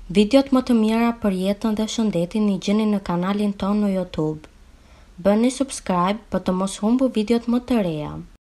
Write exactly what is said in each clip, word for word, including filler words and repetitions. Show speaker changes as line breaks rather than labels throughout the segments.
Videot më të mira për jetën dhe shëndetin i gjeni në kanalin tonë në YouTube. Bëni subscribe për të mos humbur videot më të reja.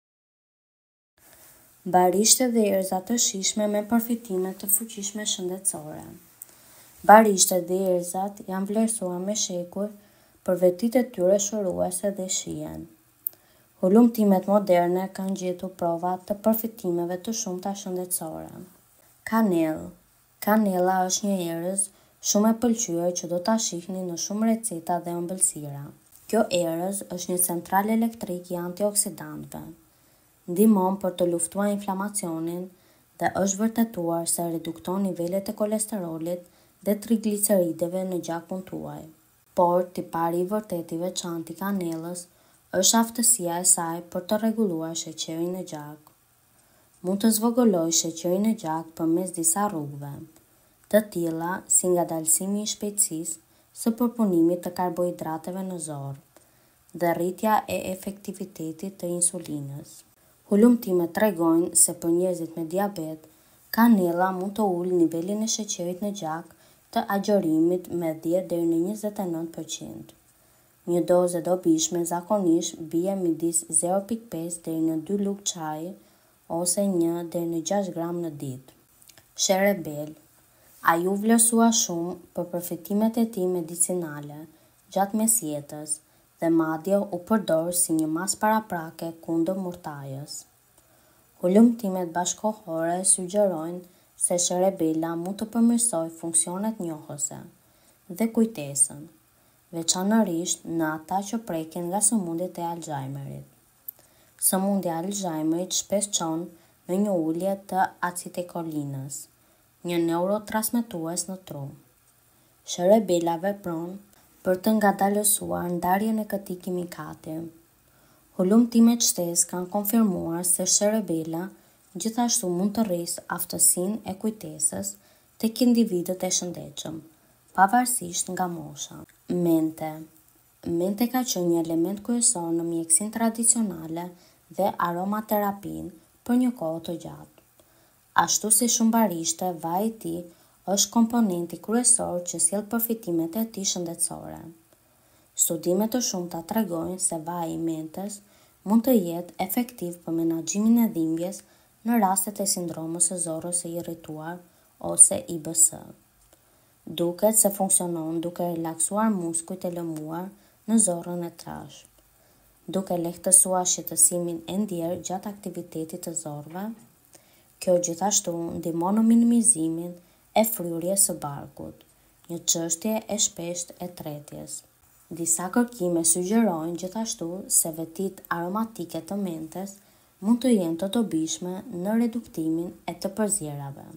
Barishte dhe erëza të shijshme me përfitime të fuqishme shëndetësore. Barishtet dhe erëzat janë vlerësuar me shekuj për vetitë e tyre shëruese dhe shijen. Hulumtimet moderne kanë gjetur prova të përfitimeve të shumta shëndetësore. Kanellë. Kanella është një erëz shumë e pëlqyer që do ta shihni në shumë receta dhe ëmbëlsira. Kjo erëz është një central elektrik i antioksidantëve. Ndihmon për të luftuar inflamacionin dhe është vërtetuar se redukton nivelet e kolesterolit dhe triglicerideve në gjakun tuaj. Por tipari i vërtet i veçantë i kanellës është aftësia e saj për të rregulluar sheqerin në gjak. Mund të zvogëlojë sheqerin në gjak përmes disa rrugëve, të tilla si ngadalësimi i shpejtësisë së përpunimit të karbohidrateve në zorë dhe rritja e efektivitetit të insulinës. Hulumtimet tregojnë se për njerëzit me diabet, kanella mund të ulë nivelin e sheqerit në gjak të agjërimit me dhjetë deri në njëzet e nëntë përqind. Një dozë e dobishme zakonisht bie midis zero pikë pesë deri në dy lugë çaji ose një deri në gjashtë gram në ditë. Sherebel. Ai u vlerësua shumë për përfitimet e tij medicinale gjatë mesjetës dhe madje u përdor si një mas paraprake kundër murtajës. Hulumtimet bashkëkohore sugjerojnë se sherebela mund të përmirësojë funksionet njohëse dhe kujtesën, veçanërisht në ata që preken nga sëmundjet e Alzheimerit. Sëmundja e Alzheimerit shpesh çon në një ulje të acetikolinës, një neurotransmetues në tru. Sherebela vepron për të ngadalësuar ndarjen e këtij kimikati. Hulumtimet shtesë kanë konfirmuar se sherebela gjithashtu mund të rrisë aftësinë e kujtesës tek individët e shëndetshëm, pavarësisht nga mosha. Mente. Mente ka qenë një element kryesor në mjekësinë tradicionale dhe aromaterapinë për një kohë të gjatë. Ashtu si shumë barishte, vaji i tij është komponenti kryesor që sjell përfitimet e tij shëndetësore. Studime të shumta tregojnë se vaji i mentes mund të jetë efektiv për menaxhimin e dhimbjes në rastet e sindromës së zorrës së irrituar ose I B S. Duket se funksionon duke relaksuar muskujt e lëmuar në zorrën e trashë, duke lehtësuar shqetësimin e ndjerë gjatë aktivitetit të zorrëve. Kjo gjithashtu ndihmon në minimizimin e fryrjes së barkut, një çështje e shpeshtë e tretjes. Disa kërkime sugjerojnë gjithashtu se vetitë aromatike të mentes mund të jenë të dobishme në reduktimin e të përzierave.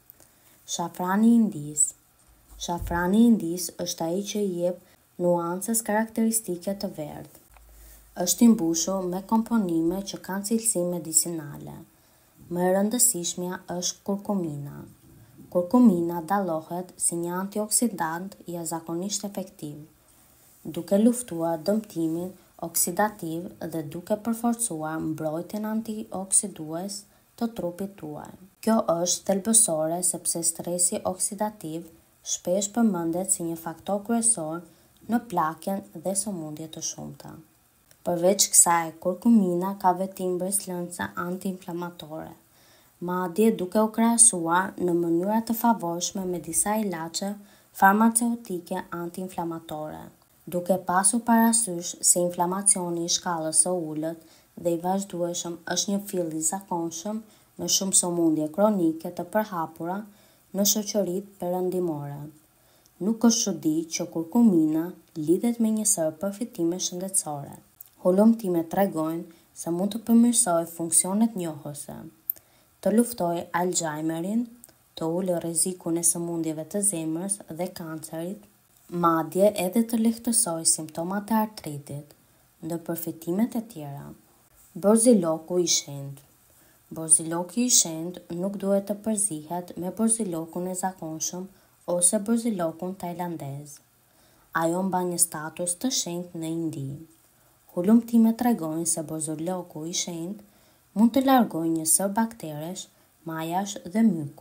Shafrani indis. Shafrani indis është ai që i jep nuancës karakteristike të verdhë. Është i mbushur me komponime që kanë cilësi medicinale. Më e rëndësishmja është kurkumina. Kurkumina dallohet si një antioksidant jashtëzakonisht efektiv, duke luftuar dëmtimin oksidativ dhe duke përforcuar mbrojtjen antioksidues të trupit tuaj. Kjo është thelbësore sepse stresi oksidativ shpesh përmendet si një faktor kryesor në plakjen dhe sëmundje të shumta. Përveç kësaj, kurkumina ka vetim breslënse antiinflamatore, madje duke u krahasuar në mënyra të favorshme me disa ilaçe farmaceutike antiinflamatore. Duke pasur parasysh se inflamacioni i shkallës së ulët dhe i vazhdueshëm është një fill i zakonshëm në shumë sëmundje kronike të përhapura në shoqëritë perëndimore. Nuk është çudi që kurkumina lidhet me një sër përfitime shëndetësore. Hulumtimet tregojnë se mund të përmirësojë funksionet njohëse, të luftojë Alzheimerin, të ulë rrezikun e sëmundjeve të zemrës dhe kancerit, madje edhe të lehtësojë simptomat e artritit, ndër përfitimet e tjera. Borziloku i shenjtë. Borziloku i shenjtë nuk duhet të përzihet me borzilokun e zakonshëm ose borzilokun tajlandez. Ajo mban një status të shenjtë në Indi. Hulumtimet tregojnë se borziloku i shenjtë mund të largojë një sër bakteresh, majash dhe myku.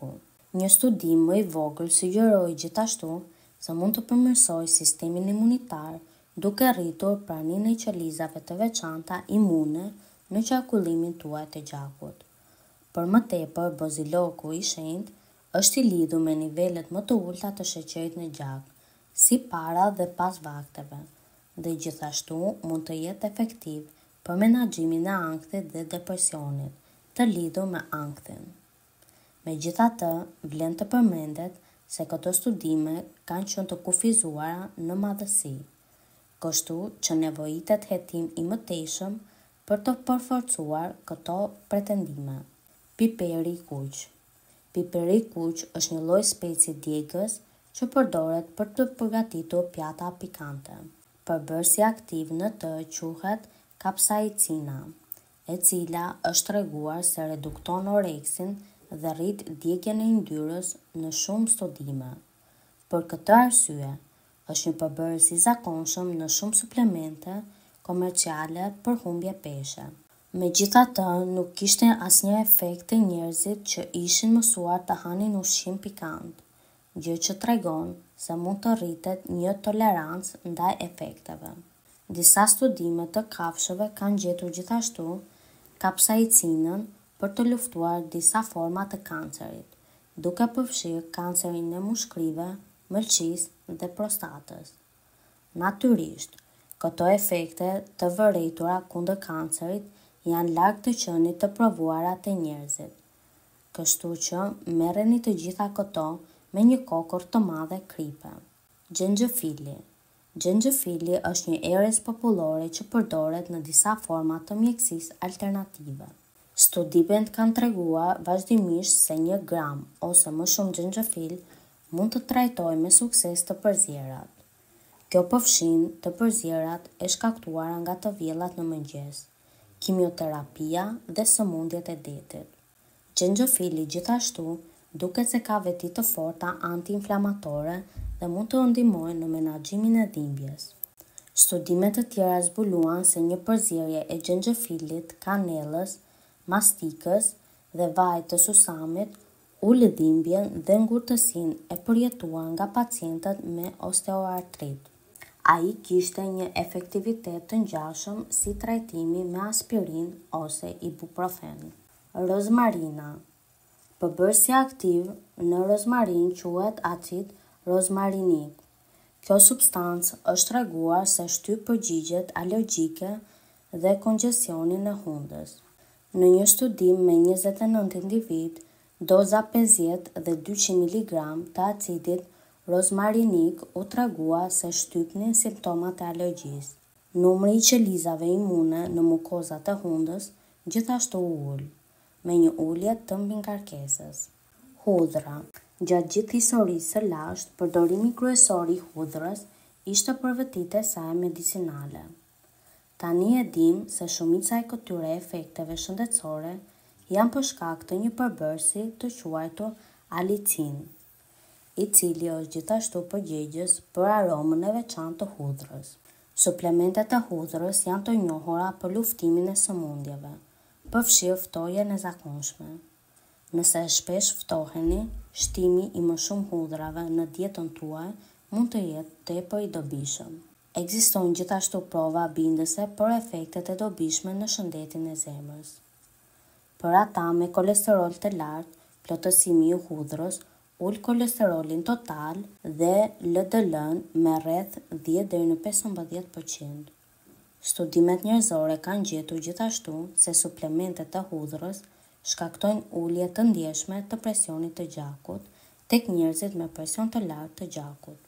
Një studim më i vogël sugjeroi gjithashtu se mund të përmirësojë sistemin imunitar duke rritur praninë e qelizave të veçanta imune në qarkullimin tuaj të gjakut. Për më tepër, boziloku i shenjtë është i lidhur me nivelet më të ulta të sheqerit në gjak, si para dhe pas vakteve, dhe gjithashtu mund të jetë efektiv për menaxhimin e ankthit dhe depresionit, të lidhur me ankthin. Megjithatë, vlen të përmendet se këto studime kanë qenë të kufizuara në madhësi, kështu që nevojitet hetim i mëtejshëm për të përforcuar këto pretendime. Piperi i kuq. Piperi i kuq është një lloj specie djegës që përdoret për të përgatitur pjata pikante. Përbërësi aktiv në të quhet kapsaicina, e cila është treguar se redukton oreksin dhe rrit djegjen e yndyrës në shumë studime. Për këtë arsye, është një përbërës i zakonshëm në shumë suplemente komerciale për humbje peshe. Megjithatë, nuk kishte asnjë efekt te njerëzit që ishin mësuar të hanin ushqim pikant, gjë që tregon se mund të rritet një tolerancë ndaj efekteve. Disa studime të kafshëve kanë gjetur gjithashtu kapsaicinën për të luftuar disa forma të kancerit, duke përfshirë kancerin e mushkrive, mëlçisë dhe prostatës. Natyrisht, këto efekte të vërejtura kundër kancerit janë larg të qenit të provuara te njerëzit, kështu që merreni të gjitha këto me një kokër të madhe kripe. Xhenxhefili. Xhenxhefili është një erëz popullore që përdoret në disa forma të mjekësisë alternative. Studimet kanë treguar vazhdimisht se një gram ose më shumë xhenxhefil mund të trajtojë me sukses të përzierat. Kjo përfshin të përzierat e shkaktuara nga të vjellat në mëngjes, kimioterapia dhe sëmundjet e detit. Xhenxhefili gjithashtu duket se ka veti të forta anti-inflamatore dhe mund të ndihmojë në menaxhimin e dhimbjes. Studime të tjera zbuluan se një përzierje e xhenxhefilit, kanellës, mastikës dhe vajit të susamit ul dhimbjen dhe ngurtësinë e përjetuar nga pacientët me osteoartrit. Ai kishte një efektivitet të ngjashëm si trajtimi me aspirin ose ibuprofen. Rozmarina. Përbërësi aktiv në rozmarin quhet acid rozmarinik. Kjo substancë është treguar se shtyp përgjigjet alergjike dhe kongestionin e hundës. Në një studim me njëzet e nëntë individ, doza pesëdhjetë dhe dyqind miligram të acidit rozmarinik u tregua se shtypnin simptomat e alergjisë. Numri i qelizave imune në mukozat e hundës gjithashtu u ul, me një ulje të mbingarkesës. Hudhra. Gjatë gjithë historisë së lashtë, përdorimi kryesor i hudhrës ishte për vetitë e saj medicinale. Tani e dim se shumica e këtyre efekteve shëndetësore janë për shkak të një përbërësi të quajtur alicin, i cili është gjithashtu përgjegjës për aromën e veçantë të hudhrës. Suplementet e hudhrës janë të njohura për luftimin e sëmundjeve, përfshirë ftojen e zakonshme. Nëse shpesh ftoheni, shtimi i më shumë hudrave në dietën tuaj mund të jetë tepër i dobishëm. Ekzistojnë gjithashtu prova bindëse për efektet e dobishme në shëndetin e zemrës. Për ata me kolesterol të lartë, plotësimi i hudhrës ul kolesterolin total dhe L D L-n me rreth dhjetë deri në pesëmbëdhjetë përqind. Studimet njerëzore kanë gjetur gjithashtu se suplementet e hudhrës shkaktojnë ulje të ndjeshme të presionit të gjakut tek njerëzit me presion të lartë të gjakut.